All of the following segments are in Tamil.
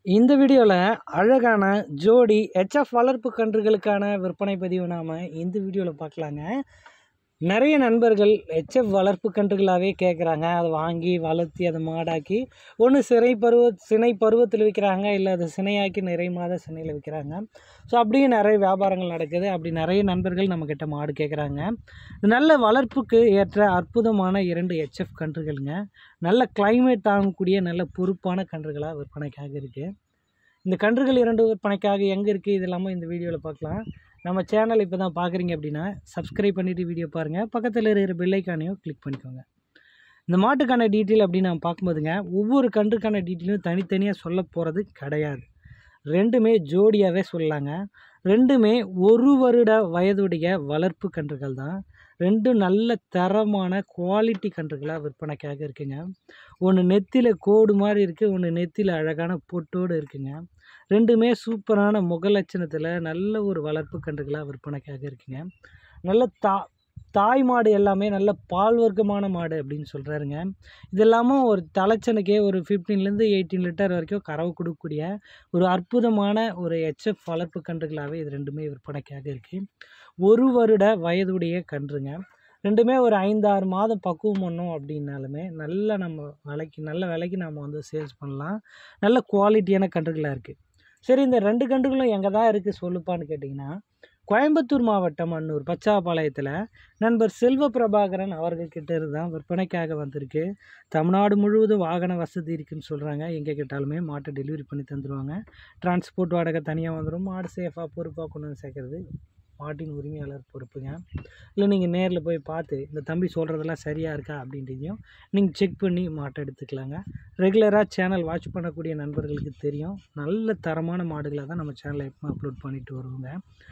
இந்த வீடியோவில் அழகான ஜோடி ஹெச்எஃப் வளர்ப்பு கன்றுகளுக்கான விற்பனை பதிவு நாம் இந்த வீடியோவில் பார்க்கலாங்க. நிறைய நண்பர்கள் ஹெச்எஃப் வளர்ப்பு கன்றுகளாகவே கேட்குறாங்க. அதை வாங்கி வளர்த்தி அதை மாடாக்கி ஒன்று சினை பருவத்தில் விற்கிறாங்க, இல்லை அதை சினையாக்கி நிறை மாத சினையில் விற்கிறாங்க. ஸோ அப்படியே நிறைய வியாபாரங்கள் நடக்குது. அப்படி நிறைய நண்பர்கள் நம்மக்கிட்ட மாடு கேட்குறாங்க. நல்ல வளர்ப்புக்கு ஏற்ற அற்புதமான 2 ஹெச்எஃப் கன்றுகளுங்க. நல்ல கிளைமேட் தாங்கக்கூடிய நல்ல பொறுப்பான கன்றுகளாக விற்பனைக்காக இருக்குது. இந்த கன்றுகள் 2 விற்பனைக்காக எங்கே இருக்குது இது எல்லாமே இந்த வீடியோவில் பார்க்கலாம். நம்ம சேனல் இப்போ தான் பார்க்குறீங்க அப்படின்னா சப்ஸ்கிரைப் பண்ணிவிட்டு வீடியோ பாருங்கள். பக்கத்தில் இருக்கிற பெல் ஐக்கானையும் கிளிக் பண்ணிக்கோங்க. இந்த மாட்டுக்கான டீட்டெயில் அப்படின்னு நம்ம பார்க்கும்போதுங்க, ஒவ்வொரு கன்றுக்கான டீட்டெயிலும் தனித்தனியாக சொல்ல போகிறது கிடையாது. ரெண்டுமே ஜோடியாகவே சொல்லலாங்க. ரெண்டுமே 1 வருட வயதுடைய வளர்ப்பு கன்றுகள் தான். ரெண்டும் நல்ல தரமான குவாலிட்டி கன்றுகளாக விற்பனைக்காக இருக்குங்க. ஒன்று நெத்தியில் கோடு மாதிரி இருக்குது, ஒன்று நெத்தியில் அழகான பொட்டோடு இருக்குங்க. ரெண்டுமே சூப்பரான முகலட்சணத்தில் நல்ல ஒரு வளர்ப்பு கன்றுகளாக விற்பனைக்காக இருக்குங்க. நல்ல தாய் மாடு எல்லாமே நல்ல பால் வர்க்கமான மாடு அப்படின்னு சொல்கிறாருங்க. இது எல்லாமும் ஒரு தலைச்சனுக்கே ஒரு 15லேருந்து 18 லிட்டர் வரைக்கும் கறவை கொடுக்கக்கூடிய ஒரு அற்புதமான ஒரு ஹெச்எஃப் வளர்ப்பு கன்றுகளாகவே இது ரெண்டுமே விற்பனைக்காக இருக்குது. 1 வருட வயதுடைய கன்றுங்க. ரெண்டுமே ஒரு 5-6 மாதம் பக்குவம் பண்ணோம் அப்படின்னாலுமே நல்ல விலைக்கு நம்ம வந்து சேல்ஸ் பண்ணலாம். நல்ல குவாலிட்டியான கன்றுகளாக இருக்குது. சரி, இந்த 2 கன்றுகளும் எங்கே தான் இருக்குது சொல்லுப்பான்னு கேட்டிங்கன்னா, கோயம்புத்தூர் மாவட்டம் அன்னூர் பச்சாபாளையத்தில் நண்பர் செல்வ பிரபாகரன் அவர்கள்கிட்ட இருந்தால் விற்பனைக்காக வந்திருக்கு. தமிழ்நாடு முழுவதும் வாகன வசதி இருக்குதுன்னு சொல்கிறாங்க. எங்கே கேட்டாலுமே மாட்டை டெலிவரி பண்ணி தந்துடுவாங்க. டிரான்ஸ்போர்ட் வாடகை தனியாக வந்துடும். மாடு சேஃபாக பொறுப்பாக கொண்டு வந்து சேர்க்குறது மாட்டின் உரிமையாளர் பொறுப்புங்க. இல்லை நீங்கள் நேரில் போய் பார்த்து இந்த தம்பி சொல்கிறதெல்லாம் சரியாக இருக்கா அப்படின்றதையும் நீங்கள் செக் பண்ணி மாட்டை எடுத்துக்கலாங்க. ரெகுலராக சேனல் வாட்ச் பண்ணக்கூடிய நண்பர்களுக்கு தெரியும், நல்ல தரமான மாடுகளாக தான் நம்ம சேனலில் எப்போ அப்லோட் பண்ணிட்டு வருவோங்க.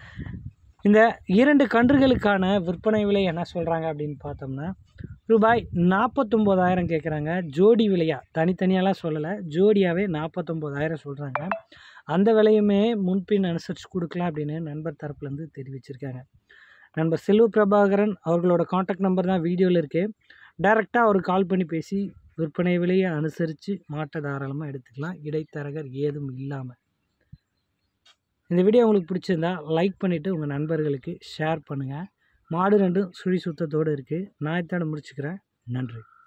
இந்த 2 கன்றுகளுக்கான விற்பனை விலை என்ன சொல்கிறாங்க அப்படின்னு பார்த்தோம்னா, ரூபாய் 49,000 கேட்குறாங்க. ஜோடி விலையாக தனித்தனியாலாம் சொல்லலை, ஜோடியாகவே 49,000 சொல்கிறாங்க. அந்த விலையுமே முன்பின் அனுசரித்து கொடுக்கலாம் அப்படின்னு நண்பர் தரப்புலேருந்து தெரிவிச்சிருக்காங்க. நண்பர் செல்வ பிரபாகரன் அவர்களோட காண்டாக்ட் நம்பர் தான் வீடியோவில் இருக்குது. டைரெக்டாக அவருக்கு கால் பண்ணி பேசி விற்பனை விலையை அனுசரித்து மாட்டை தாராளமாக எடுத்துக்கலாம், இடைத்தரகர் ஏதும் இல்லாமல். இந்த வீடியோ உங்களுக்கு பிடிச்சிருந்தா லைக் பண்ணிவிட்டு உங்கள் நண்பர்களுக்கு ஷேர் பண்ணுங்கள். மாடு 2 சுழி சுத்தத்தோடு இருக்குது. நான் இத்தோடு முடிச்சுக்கிறேன். நன்றி.